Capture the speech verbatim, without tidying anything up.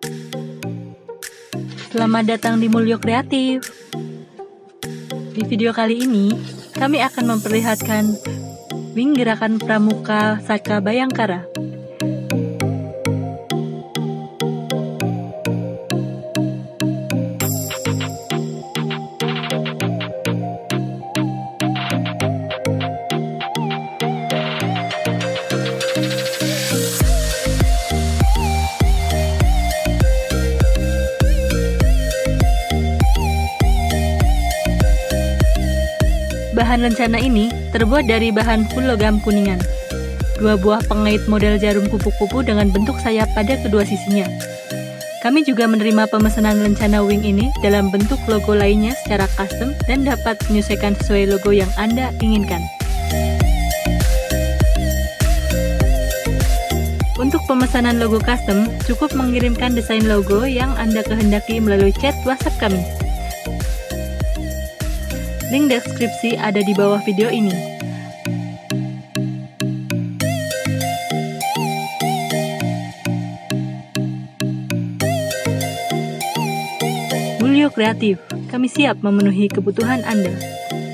Selamat datang di Mulyo Kreatif. Di video kali ini, kami akan memperlihatkan wing gerakan Pramuka Saka Bayangkara. Bahan lencana ini terbuat dari bahan full logam kuningan. Dua buah pengait model jarum kupu-kupu dengan bentuk sayap pada kedua sisinya. Kami juga menerima pemesanan lencana wing ini dalam bentuk logo lainnya secara custom dan dapat menyesuaikan sesuai logo yang Anda inginkan. Untuk pemesanan logo custom, cukup mengirimkan desain logo yang Anda kehendaki melalui chat WhatsApp kami. Link deskripsi ada di bawah video ini. Mulyo Kreatif, kami siap memenuhi kebutuhan Anda.